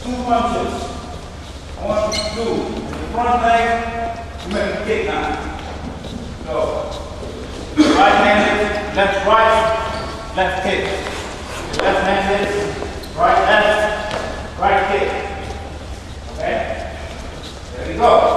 2 punches. 1, 2. The front leg, you make a kick now. Go. Right-handed, left, right, left kick. Left-handed, right, left, right kick. Okay? There we go.